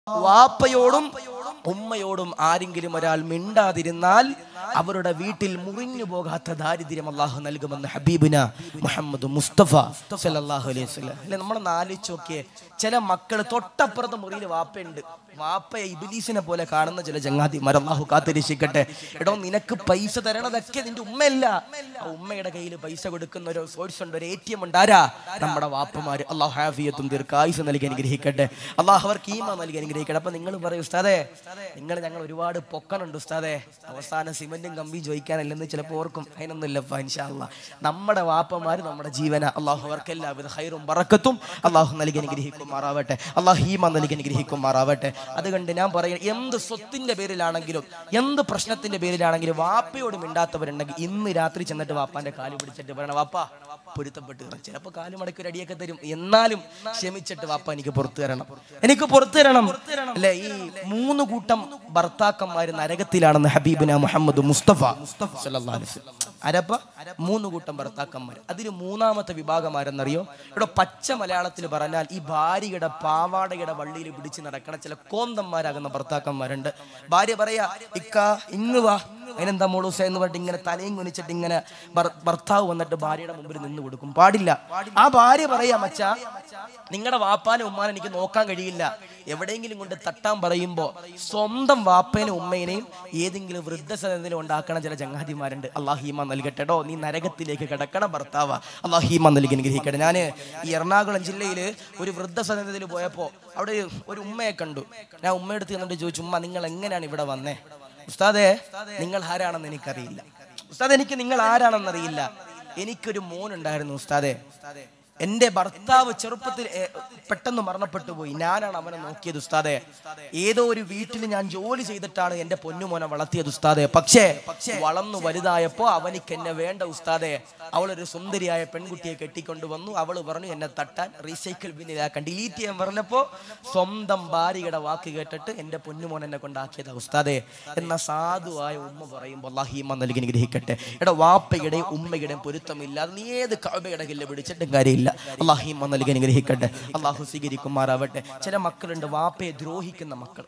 വാപ്പയോടും ഉമ്മയോടും ആരെങ്കിലും ഒരാൾ മിണ്ടാതിരുന്നാൽ അവരുടെ വീട്ടിൽ മുറിഞ്ഞു പോകാത്ത ദാരിദ്ര്യം അള്ളാഹു നൽകുമെന്ന് ഹബീബിന മുഹമ്മദ് മുസ്തഫ സല്ലല്ലാഹു അലൈഹി വസല്ലം. അല്ലെ, നമ്മളൊന്ന് ആലോചിച്ച് നോക്കിയേ, ചില മക്കൾ തൊട്ടപ്പുറത്തെ മുറിയിൽ വാപ്പയുണ്ട്, വാപ്പയെ ഇബ്ലീസിനെ പോലെ കാണുന്ന ചില ചങ്ങാതിമാർ, അള്ളാഹു കാത്തിരക്ഷിക്കട്ടെ. എടോ, നിനക്ക് പൈസ തരണതൊക്കെ നിന്റെ ഉമ്മയല്ല, ആ ഉമ്മയുടെ കയ്യിൽ പൈസ കൊടുക്കുന്ന ഒരു സോഴ്സ് ഉണ്ട്, ഒരു ATM ഉണ്ട്. ആരാ? നമ്മുടെ വാപ്പമാര്. അള്ളാഹു ഹാഫിയത്തും ദീർഘായുസ്സും നൽകി അനുഗ്രഹിക്കട്ടെ. അള്ളാഹു അവർക്ക് ഈമാൻ നൽകി അനുഗ്രഹിക്കട്ടെ. അപ്പൊ നിങ്ങൾ പറയും, ഉസ്താദേ ഞങ്ങൾ ഒരുപാട് പൊക്കനുണ്ട് ഉസ്താദേ, അവസാനം സിമന്റും കമ്പിയും ചോദിക്കാനല്ലെന്ന് ചിലപ്പോൾ ഓർക്കും. അതിനൊന്നുമില്ലപ്പ, ഇൻഷാ അല്ലാഹ് നമ്മുടെ വാപ്പമാര് നമ്മുടെ ജീവന. അള്ളാഹു അവർക്ക് എല്ലാവിധ ഖൈറും ബറക്കത്തും അള്ളാഹു നൽകി അനുഗ്രഹിക്കുമാറാവട്ടെ. അള്ളാഹു ഈമാൻ നൽകി അനുഗ്രഹിക്കുമാറാവട്ടെ. അതുകൊണ്ട് ഞാൻ പറയുന്നത്, എന്ത് സ്വത്തിന്റെ പേരിലാണെങ്കിലും എന്ത് പ്രശ്നത്തിന്റെ പേരിലാണെങ്കിലും വാപ്പയോട് മിണ്ടാത്തവരുണ്ടെങ്കിൽ ഇന്ന് രാത്രി ചെന്നിട്ട് വാപ്പാന്റെ കാല് പിടിച്ചിട്ട് പറയണം, വാപ്പ പൊരുത്തപ്പെട്ട്. ചിലപ്പോൾ കാല് മടക്കി ഒരു അടിയൊക്കെ തരും, എന്നാലും ക്ഷമിച്ചിട്ട് വാപ്പ എനിക്ക് പുറത്തു തരണം, എനിക്ക് പുറത്തു തരണം. അല്ലെ, ഈ 3 കൂട്ടം ഭർത്താക്കന്മാര് നരകത്തിലാണെന്ന് ഹബീബിന മുഹമ്മദ് മുസ്തഫ സല്ലല്ലാഹു അലൈഹി വസല്ലം. ആരപ്പ? 3 കൂട്ടം ഭർത്താക്കന്മാർ. അതിൽ 3ാമത്തെ വിഭാഗം ആരെന്നറിയോ? ഇവിടെ പച്ച മലയാളത്തിൽ പറഞ്ഞാൽ ഈ ഭാര്യയുടെ പാവാടയുടെ വള്ളിയിൽ പിടിച്ച് നടക്കണ ചില കോന്തന്മാരാകുന്ന ഭർത്താക്കന്മാരുണ്ട്. ഭാര്യ പറയാ, ഇക്ക ഇങ്ങ് വാ, അതിനെന്താ മോളൂസ എന്ന് പറഞ്ഞിട്ട് ഇങ്ങനെ തലയും കുനിച്ചിട്ട് ഇങ്ങനെ ഭർത്താവ് വന്നിട്ട് ഭാര്യയുടെ മുമ്പിൽ നിന്ന് കൊടുക്കും. പാടില്ല. ആ ഭാര്യ പറയാ, മച്ചാ നിങ്ങളുടെ വാപ്പാനെ ഉമ്മാനെ എനിക്ക് നോക്കാൻ കഴിയില്ല, എവിടെയെങ്കിലും കൊണ്ട് തട്ടാൻ പറയുമ്പോ സ്വന്തം വാപ്പേനും ഉമ്മേനെയും ഏതെങ്കിലും വൃദ്ധസദനത്തിൽ ഉണ്ടാക്കണ ചില ചങ്ങാതിമാരുണ്ട്. അല്ലാഹു ഈമാൻ നൽകട്ടെടോ, നീ നരകത്തിലേക്ക് കിടക്കണ ഭർത്താവ. അല്ലാഹു ഈമാൻ നൽകി അനുഗ്രഹിക്കട്ടെ. ഞാൻ ഈ എറണാകുളം ജില്ലയിൽ ഒരു വൃദ്ധസദനത്തിൽ പോയപ്പോ അവിടെ ഒരു ഉമ്മയെ കണ്ടു. ഞാൻ ഉമ്മയെടുത്ത് എന്നിട്ട് ചോദിച്ചു, ഉമ്മ നിങ്ങൾ എങ്ങനെയാണ് ഇവിടെ വന്നേ? ഉസ്താദേ നിങ്ങൾ ആരാണെന്ന് എനിക്കറിയില്ല. ഉസ്താദ് എനിക്ക് നിങ്ങൾ ആരാണെന്നറിയില്ല. എനിക്കൊരു മോനുണ്ടായിരുന്നു ഉസ്താദേ, എന്റെ ഭർത്താവ് ചെറുപ്പത്തിൽ പെട്ടെന്ന് മരണപ്പെട്ടു പോയി, ഞാനാണ് അവനെ നോക്കിയത് ഉസ്താദേ. ഏതോ ഒരു വീട്ടിൽ ഞാൻ ജോലി ചെയ്തിട്ടാണ് എന്റെ പൊന്നുമോനെ വളർത്തിയത് ഉസ്താദേ. പക്ഷേ വളർന്നു വലുതായപ്പോ അവനിക്ക് എന്നെ വേണ്ട ഉസ്താദേ. അവളൊരു സുന്ദരിയായ പെൺകുട്ടിയെ കെട്ടിക്കൊണ്ടു വന്നു. അവള് പറഞ്ഞു എന്നെ തട്ടാൻ റീസൈക്കിൾ ബിന്നിലാക്കാൻ, ഡിലീറ്റ് ചെയ്യാൻ പറഞ്ഞപ്പോ സ്വന്തം ഭാര്യയുടെ വാക്ക് കേട്ടിട്ട് എന്റെ പൊന്നുമോൻ എന്നെ കൊണ്ടാക്കിയതാ ഉസ്താദേ എന്ന സാധുവായ ഉമ്മ പറയുമ്പോൾ അല്ലാഹു ഈമാൻ നൽകി അനുഗ്രഹിക്കട്ടെ. എടാ, വാപ്പയുടെയും ഉമ്മയുടെയും പൊരുത്തമില്ലാതെ നീ ഏത് കഅബയുടെ കല്ല് പിടിച്ചിട്ടും കാര്യമില്ല. അല്ലാഹു ഈമാൻ നൽകി അനുഗ്രഹിക്കട്ടെ. അല്ലാഹു സ്വീകരിക്കുമാറാവട്ടെ. ചില മക്കളുണ്ട് വാപ്പയെ ദ്രോഹിക്കുന്ന മക്കൾ.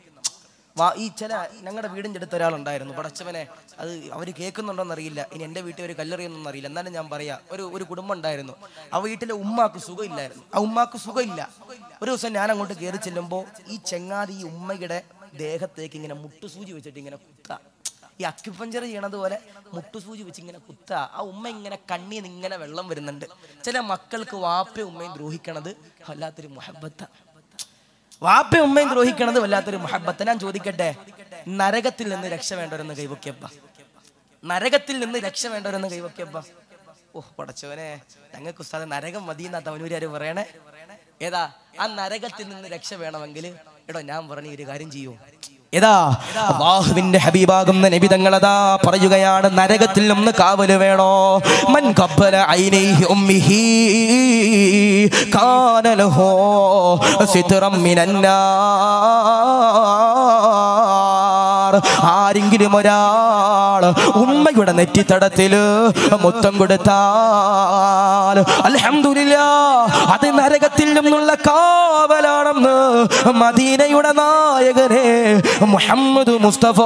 ഈ ചില ഞങ്ങളുടെ വീടിൻ്റെ അടുത്ത് ഒരാളുണ്ടായിരുന്നു. പടച്ചവനെ, അത് അവർ കേൾക്കുന്നുണ്ടോയെന്നറിയില്ല, ഇനി എൻ്റെ വീട്ടിൽ ഒരു കല്ലെറിയൊന്നും അറിയില്ല, എന്നാലും ഞാൻ പറയാം. ഒരു കുടുംബം ഉണ്ടായിരുന്നു. ആ വീട്ടിലെ ഉമ്മാക്ക് സുഖമില്ലായിരുന്നു. ആ ഉമ്മാക്ക് സുഖമില്ല. ഒരു ദിവസം ഞാൻ അങ്ങോട്ട് കയറി ചെല്ലുമ്പോൾ ഈ ചെങ്ങാതി ഈ ഉമ്മയുടെ ദേഹത്തേക്ക് ഇങ്ങനെ മുട്ടുസൂചി വെച്ചിട്ട് ഇങ്ങനെ കുത്താ. ഈ അക്യുപഞ്ചർ ചെയ്യണത് പോലെ മുട്ടുസൂചി വെച്ച് ഇങ്ങനെ കുത്താ. ആ ഉമ്മ ഇങ്ങനെ കണ്ണീന്ന് ഇങ്ങനെ വെള്ളം വരുന്നുണ്ട്. ചില മക്കൾക്ക് വാപ്പയും ഉമ്മയും ദ്രോഹിക്കണത് വല്ലാത്തൊരു മുഹബ്ബത്ത. വാപ്പയും ഉമ്മയും ദ്രോഹിക്കണത് വല്ലാത്തൊരു മുഹബ്ബത്ത. ഞാൻ ചോദിക്കട്ടെ, നരകത്തിൽ നിന്ന് രക്ഷ വേണ്ടവരെന്ന് കൈവക്കിയപ്പ, നരകത്തിൽ നിന്ന് രക്ഷ വേണ്ടവരെന്ന് കൈവക്കിയപ്പ. ഓഹ് പടച്ചവനെ, ഞങ്ങൾക്ക് ഉസ്താദ് നരകം മതിയെന്നാ തവനൂരാര് പറയണേ. ഏതാ ആ നരകത്തിൽ നിന്ന് രക്ഷ വേണമെങ്കിൽ എടോ ഞാൻ പറഞ്ഞ ഒരു കാര്യം ചെയ്യൂ. ഏതാ അല്ലാഹുവിന്റെ ഹബീബാകുന്ന നബി തങ്ങളതാ പറയുകയാണ്, നരകത്തിൽ നിന്ന് കാവല് വേണോ? മൻ ഖബ്ബല ഐനൈഹി ഉമ്മിഹി കാന ലഹു സിത്റം മിനന്നാർ. ആരെങ്കിലും ഒരാൾ ഉമ്മയുടെ നെറ്റിത്തടത്തില് മുത്തം കൊടുത്താൽ അൽഹംദുലില്ലാഹ് അത് നരകത്തിൽ നിന്നുള്ള കാവലാണെന്ന് മദീനയുടെ നായകനെ മുഹമ്മദ് മുസ്തഫ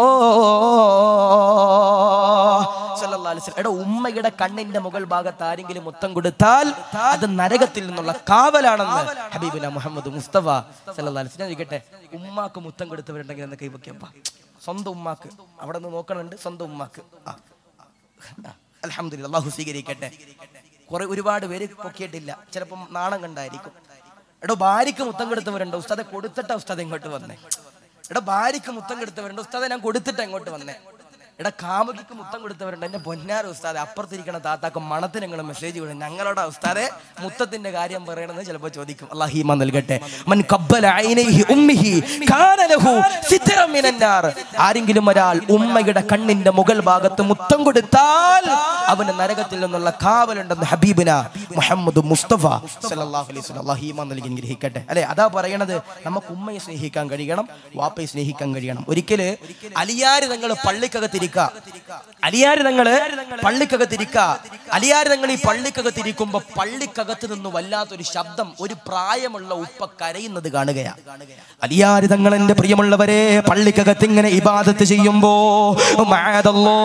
സല്ലല്ലാഹു അലൈഹി വസല്ലം. എടാ, ഉമ്മയുടെ കണ്ണിന്റെ മുകൾ ഭാഗത്ത് ആരെങ്കിലും മുത്തം കൊടുത്താൽ അത് നരകത്തിൽ നിന്നുള്ള കാവലാണെന്ന് ഹബീബിന മുഹമ്മദ് മുസ്തഫ സല്ലല്ലാഹു അലൈഹി വസല്ലം. ഇരിക്കട്ടെ, ഉമ്മാക്ക് മുത്തം കൊടുത്തവരുണ്ടെങ്കിൽ എന്ന് കൈവയ്ക്കപ്പ. സ്വന്തം ഉമ്മാക്ക് അവിടെ നിന്ന് നോക്കണുണ്ട്, സ്വന്തം ഉമ്മാക്ക്. അൽഹംദുലില്ലാഹ്, അല്ലാഹു സ്വീകരിക്കട്ടെ. ഒരുപാട് പേര് പൊക്കിയിട്ടില്ല, ചിലപ്പം നാണം കണ്ടായിരിക്കും. എടോ, ഭാര്യക്ക് മുത്തം കൊടുത്തവരുണ്ട് ഉസ്താദെ, കൊടുത്തിട്ടാ ഉസ്താദ് ഇങ്ങോട്ട് വന്നേ. എടാ, ഭാര്യക്ക് മുത്തം കൊടുത്തവരുണ്ട് ഉസ്താദെ, ഞാൻ കൊടുത്തിട്ട് എങ്ങോട്ട് വന്നേ. എടാ, കാമുകിക്ക് മുത്തം കൊടുത്തവരുണ്ട്. എന്റെ പൊന്നാര ഉസ്താദെ, അപ്പുറത്തിരിക്കണ താത്താക്ക് മണത്തിന് നിങ്ങൾ മെസ്സേജ് വിടും, ഞങ്ങളോടാ ഉസ്താദെ മുത്തത്തിന്റെ കാര്യം പറയണമെന്ന് ചിലപ്പോൾ ചോദിക്കും. അല്ലാഹു ഈമാൻ നൽകട്ടെ. മൻ ഖബ്ബല ഐനൈഹി ഉമ്മിഹി കാന ലഹു സിത്റം മിനന്നാർ. ആരെങ്കിലും ഒരാൾ ഉമ്മയുടെ കണ്ണിന്റെ മുകൾ ഭാഗത്ത് മുത്തം കൊടുത്താൽ അവന് നരകത്തിൽ നിന്നുള്ള കാവലുണ്ടെന്ന് ഹബീബിന മുഹമ്മദ് മുസ്തഫ സല്ലല്ലാഹു അലൈഹി വസല്ലം. അല്ലാഹു ഈമാൻ നൽകി അനുഗ്രഹിക്കട്ടെ. അല്ലെ, അതാ പറയണത്, നമുക്ക് ഉമ്മയെ സ്നേഹിക്കാൻ കഴിയണം, വാപ്പയെ സ്നേഹിക്കാൻ കഴിയണം. ഒരിക്കല് അലിയാര് തങ്ങൾ പള്ളിക്കകത്ത് അലിയാര് തങ്ങള് പള്ളിക്കകത്തിരിക്ക. അലിയാര് തങ്ങൾ ഈ പള്ളിക്കകത്തിരിക്കുമ്പോ പള്ളിക്കകത്ത് നിന്ന് വല്ലാത്തൊരു ശബ്ദം, ഒരു പ്രായമുള്ള ഉപ്പ കരയുന്നത് കാണുകയാ. അലിയാര് തങ്ങൾ എന്റെ പ്രിയമുള്ളവരെ പള്ളിക്കകത്ത് ഇങ്ങനെ ഇബാദത്ത് ചെയ്യുമ്പോ മഅദല്ലോ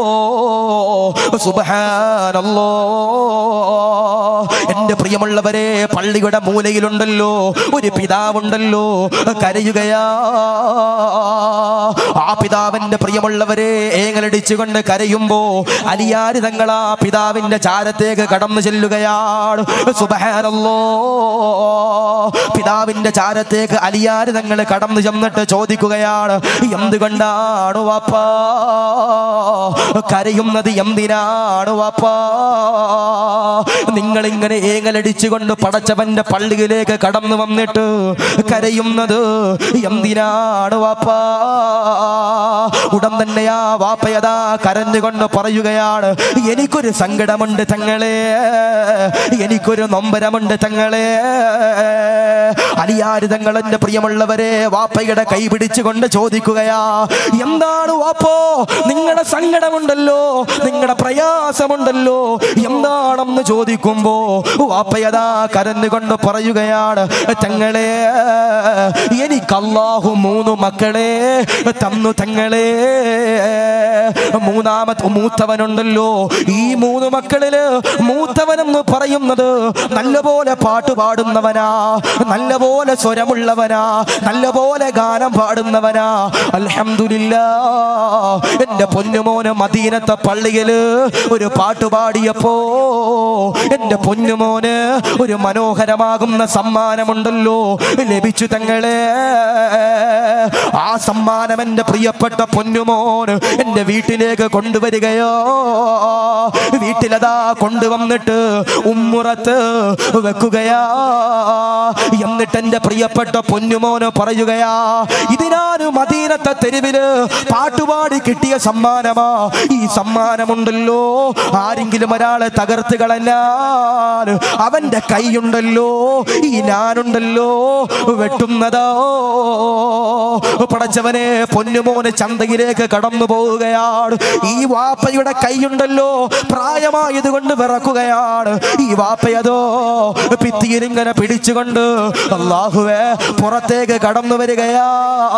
സുബ്ഹാനല്ലോ, എന്റെ പ്രിയമുള്ളവരെ പള്ളിയുടെ മൂലയിലുണ്ടല്ലോ ഒരു പിതാവുണ്ടല്ലോ കരയുകയാ. ആ പിതാവിന്റെ പ്രിയമുള്ളവരെ ഏങ്ങലടിച്ചുകൊണ്ട് കരയുമ്പോ അലിയാര് തങ്ങൾ ആ പിതാവിന്റെ ചാരത്തേക്ക് കടന്നു ചെല്ലുകയാണ്. സുബ്ഹാനല്ലോ, പിതാവിന്റെ ചാരത്തേക്ക് അലിയാര് തങ്ങൾ കടന്നു ചെന്നിട്ട് ചോദിക്കുകയാണ്, എന്തുകൊണ്ടാണ് വാപ്പാ കരയുന്നത്? എന്തിനാണ് വാപ്പാ നിങ്ങൾ ഇങ്ങനെ ഏങ്ങലടിച്ചുകൊണ്ട് പടച്ചവന്റെ പള്ളിയിലേക്ക് കടന്നു വന്നിട്ട് കരയുന്നത്? എന്തിനാണ് വാപ്പാ? ഉടൻ തന്നെയാ വാപ്പയതാ കരഞ്ഞുകൊണ്ട് പറയുകയാണ്, എനിക്കൊരു സങ്കടമുണ്ട് തങ്ങളെ, എനിക്കൊരു നൊമ്പരമുണ്ട് തങ്ങളെ. അലിയാര് തങ്ങൾ എന്റെ പ്രിയമുള്ളവരെ വാപ്പയുടെ കൈ പിടിച്ചുകൊണ്ട് ചോദിക്കുകയാ, എന്താണ് വാപ്പോ നിങ്ങളുടെ സങ്കടമുണ്ടല്ലോ, നിങ്ങളുടെ പ്രയാസമുണ്ടല്ലോ, എന്താണെന്ന് ചോദിക്കുമ്പോ വാപ്പയതാ കരഞ്ഞുകൊണ്ട് പറയുകയാണ്, തങ്ങളെ എനിക്ക് അല്ലാഹു 3 മക്കളെ തന്നു തങ്ങളെ. മൂത്തവനുണ്ടല്ലോ, ഈ 3 മക്കളില് മൂത്തവനെന്ന് പറയുന്നത് നല്ലപോലെ പാട്ട് പാടുന്നവനാ, നല്ലപോലെ സ്വരമുള്ളവനാ, നല്ലപോലെ ഗാനം പാടുന്നവനാ. അൽഹംദുലില്ലാഹ് എന്റെ പൊന്നുമോന് മദീനത്തെ പള്ളിയില് ഒരു പാട്ട് പാടിയപ്പോ എന്റെ പൊന്നുമോന് ഒരു മനോഹരമാകുന്ന സമ്മാനമുണ്ടല്ലോ ലഭിച്ചു തങ്ങളെ. ആ സമ്മാനം എന്റെ പ്രിയപ്പെട്ട പൊന്നുമോൻ എന്റെ വീട്ടിലേക്ക് കൊണ്ടുവരികയോ, വീട്ടിലതാ കൊണ്ടുവന്നിട്ട് ഉമ്മുറത്ത് വെക്കുകയാ. എന്നിട്ട് എന്റെ പ്രിയപ്പെട്ട പൊന്നുമോന് പറയുകയാ, ഇതിനാണ് മദീനത്തെ തെരുവില് പാട്ടുപാടി കിട്ടിയ സമ്മാനമാ. ഈ സമ്മാനമുണ്ടല്ലോ ആരെങ്കിലും ഒരാളെ തകർത്ത് കളഞ്ഞാൽ അവന്റെ കൈയുണ്ടല്ലോ ഈ ഞാനുണ്ടല്ലോ വെട്ടുന്നതോ. പടച്ചവനെ, പൊന്നുമോന് ചന്തയിലേക്ക് കടന്നു പോവുകയാണ്. ഈ വാപ്പയുടെ കൈയുണ്ടല്ലോ പ്രായമായത് കൊണ്ട് വിറക്കുകയാണ്. ഈ വാപ്പയതോ ഭിത്തിയിലിങ്ങനെ പിടിച്ചുകൊണ്ട് അല്ലാഹുവേ പുറത്തേക്ക് കടന്നു വരികയാ.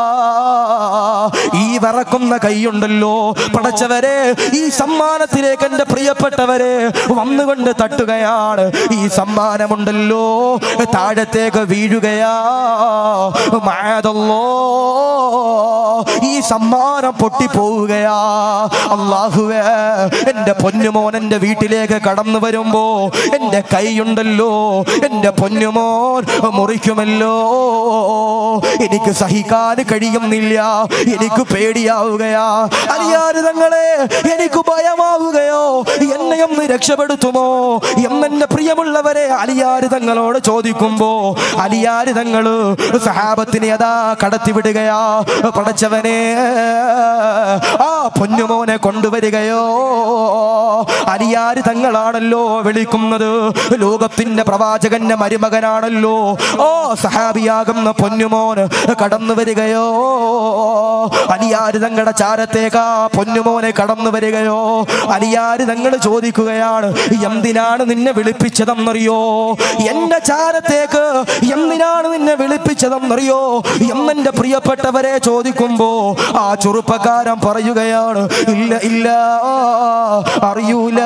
ഈ വിറക്കുന്ന കൈയുണ്ടല്ലോ പടച്ചവരെ ഈ സമ്മാനത്തിലേക്ക് എന്റെ പ്രിയപ്പെട്ടവരെ വന്നുകൊണ്ട് തട്ടുകയാണ്. ഈ സമ്മാനമുണ്ടല്ലോ താഴത്തേക്ക് വീഴുകയാ. മഅദല്ലോ, ഈ സമ്മാനം പൊട്ടിപ്പോവുകയാ. അല്ലാഹുവേ, എന്റെ പൊന്നുമോൻ എന്റെ വീട്ടിലേക്ക് കടന്നു വരുമ്പോ എന്റെ കൈയുണ്ടല്ലോ എന്റെ പൊന്നുമോൻ മുറിക്കുമല്ലോ. എനിക്ക് സഹിക്കാൻ കഴിയുന്നില്ല, എനിക്ക് പേടിയാവുകയാ. അലിയാര് തങ്ങളെ എനിക്ക് ഭയമാവുകയോ, എന്നെ ഒന്ന് രക്ഷപ്പെടുത്തുമോ എന്നെ പ്രിയമുള്ളവരെ അലിയാര് തങ്ങളോട് ചോദിക്കുമ്പോ അലിയാര് തങ്ങള് സഹാബത്തിനെ അതാ കടത്തിവിടുകയാ. പടച്ചവനെ, ആ പൊന്നുമോനെ കൊണ്ടുവരികയോ. അലിയാര് തങ്ങളാണല്ലോ വിളിക്കുന്നത്, ലോകത്തിന്റെ പ്രവാചകന്റെ മരുമകനാണല്ലോ. ഓ സഹാബിയാകുന്ന പൊന്നുമോന് കടന്നു വരികയോ. അലിയാര് തങ്ങളുടെ ചാരത്തേക്കാ പൊന്നുമോനെ കടന്നു വരികയോ. അലിയാര് തങ്ങൾ ചോദിക്കുകയാണ്, എന്തിനാണ് നിന്നെ വിളിപ്പിച്ചതെന്നറിയോ? എന്റെ ചാരത്തേക്ക് എന്തിനാണ് നിന്നെ വിളിപ്പിച്ചതെന്നറിയോ എന്നെ പ്രിയപ്പെട്ടവരെ ചോദിക്കുമ്പോ ആ ചെറുപ്പക്കാരൻ പറയുകയാണ്, ഇല്ല ഇല്ല അറിയൂല.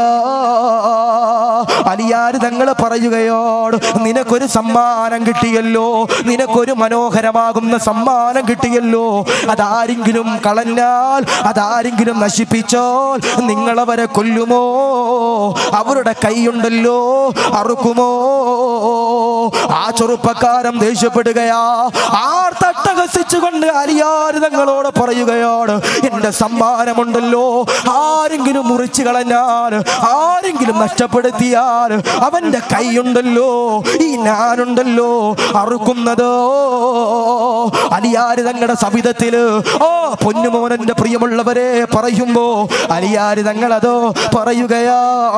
അലിയാര് തങ്ങൾ പറയുകയോട്, നിനക്കൊരു സമ്മാനം കിട്ടിയല്ലോ, നിനക്കൊരു മനോഹരമാകുന്ന സമ്മാനം കിട്ടിയല്ലോ. അതാരെങ്കിലും കളഞ്ഞാൽ, അതാരെങ്കിലും നശിപ്പിച്ചാൽ നിങ്ങളവരെ കൊല്ലുമോ? അവരുടെ കൈയുണ്ടല്ലോ അറുക്കുമോ? ആ ചെറുപ്പക്കാരൻ ദേഷ്യപ്പെടുകയാ. ആർത്തട്ടഹസിച്ചുകൊണ്ട് അലിയാര് തങ്ങളോട് പറയുകയാണ്, എന്റെ സമ്മാനമുണ്ടല്ലോ ആരെങ്കിലും മുറിച്ചു കളഞ്ഞാൽ, ആരെങ്കിലും നഷ്ടപ്പെടുത്തിയാൽ അവന്റെ കൈയുണ്ടല്ലോ ഈ ഞാനുണ്ടല്ലോ അറുക്കുന്നതോ. അലിയാര് തങ്ങളുടെ സവിധത്തില് ഓ പൊന്നുമോനന്റെ പ്രിയമുള്ളവരെ പറയുമ്പോ അലിയാര് തങ്ങളതോ പറയുകയാ,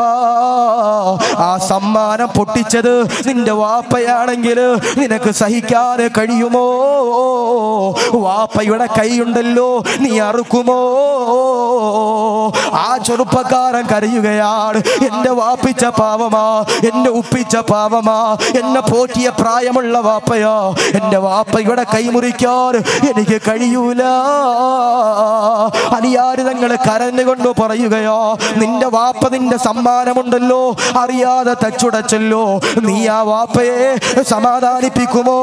ആ സമ്മാനം പൊട്ടിച്ചത് നിന്റെ വാപ്പയാണെങ്കിൽ നിനക്ക് സഹിക്കാൻ കഴിയുമോ? വാപ്പയുടെ കൈയുണ്ടല്ലോ നീ അറുക്കുമോ? ആ ചെറുപ്പക്കാരൻ കരയുകയാണ്. എന്റെ വാപ്പിച്ച പാവമാ, എന്റെ ഉപ്പിച്ച പാവമാ, എന്നെ പോറ്റിയ പ്രായമുള്ള വാപ്പയാ. എന്റെ വാപ്പയുടെ കൈ മുറിക്കാൻ എനിക്ക് കഴിയൂല. അലിയാർ തങ്ങൾ കരഞ്ഞുകൊണ്ട് പറയുകയോ, നിന്റെ വാപ്പ നിന്റെ സമ്മാനമുണ്ടല്ലോ അറിയാതെ തച്ചുടച്ചല്ലോ, നീ ആ വാപ്പയെ സമാധാനിപ്പിക്കുമോ?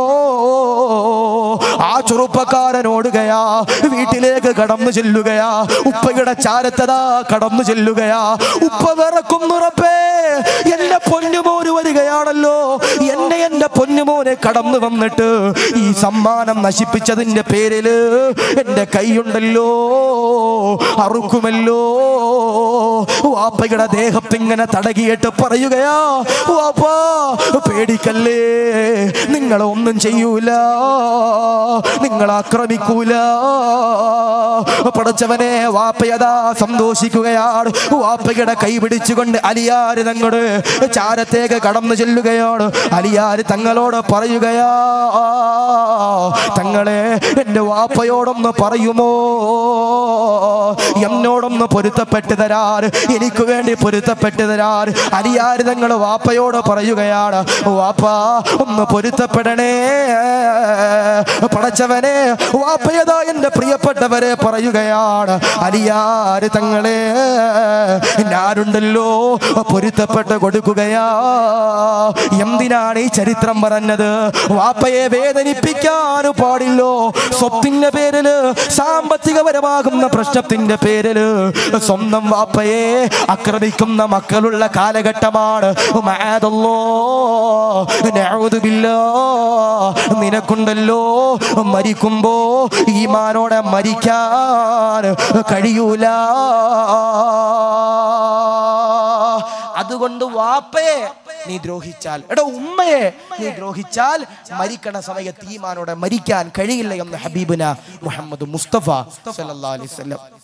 ആ ചെറുപ്പക്കാരൻ ഓടുകയാ, വീട്ടിലേക്ക് കടന്നു ചെല്ലുകയാ, ഉപ്പയുടെ ചാരത്തതാ കടന്നു ചെല്ലുകയാ. ഉപ്പ വിറക്കുന്നു, റബ്ബേ എന്റെ പൊന്നുമോന് വരികയാണല്ലോ, എന്റെ പൊന്നുമോനെ കടന്നു വന്നിട്ട് ഈ സമ്മാനം നശിപ്പിച്ചതിന്റെ പേരില് എന്റെ കൈയുണ്ടല്ലോ അറുക്കുമല്ലോ. വാപ്പയുടെ ദേഹത്തിങ്ങനെ തടകിയിട്ട് പറയുകയാ, വാപ്പാ പേടിക്കല്ലേ, നിങ്ങളെ ഒന്നും ചെയ്യൂല, നിങ്ങൾ ആക്രമിക്കൂല. പടച്ചവനെ, വാപ്പയതാ സന്തോഷിക്കുകയാണ്. വാപ്പയുടെ കൈ പിടിച്ചുകൊണ്ട് അലിയാർ തങ്ങളുടെ ചാരത്തേക്ക് കടന്നു ചെല്ലുകയാണ്. അലിയാർ തങ്ങളോട് പറയുകയാ, തങ്ങളെ എന്റെ വാപ്പയോടൊന്ന് പറയുമോ, എന്നോടൊന്ന് പൊരുത്തപ്പെട്ടു തരാൻ, എനിക്ക് വേണ്ടി പൊരുത്തപ്പെട്ടു തരാൻ. അലിയാർ തങ്ങൾ വാപ്പയോട് പറയുകയാണ്, വാപ്പാ ഒന്ന് പൊരുത്തപ്പെടണേ. പടച്ചവനെ, വാപ്പയതാ എന്റെ പ്രിയപ്പെട്ടവരെ പറയുകയാണ്, അലിയാർ തങ്ങളെ ഞാനുണ്ടല്ലോ പൊരുത്തപ്പെട്ട് കൊടുക്കുകയാ. എന്തിനാണ് ഈ ചരിത്രം പറഞ്ഞത്? വാപ്പയെ വേദനിപ്പിക്കാൻ പാടില്ലോ. സ്വത്തിന്റെ പേരില്, സാമ്പത്തികപരമാകുന്ന പ്രശ്നത്തിന്റെ പേരില് സ്വന്തം വാപ്പയെ ആക്രമിക്കുന്ന മക്കളുള്ള കാലഘട്ടമാണ്. നിനക്കുണ്ടല്ലോ മരിക്കുമ്പോ ഈമാനോടെ മരിക്കാൻ കഴിയൂല. അതുകൊണ്ട് വാപ്പയെ നീ ദ്രോഹിച്ചാൽ, ഉമ്മയെ നീ ദ്രോഹിച്ചാൽ മരിക്കണ സമയത്ത് ഈമാനോടെ മരിക്കാൻ കഴിയില്ല എന്ന് ഹബീബുന മുഹമ്മദ് മുസ്തഫ സല്ലല്ലാഹു അലൈഹി വസല്ലം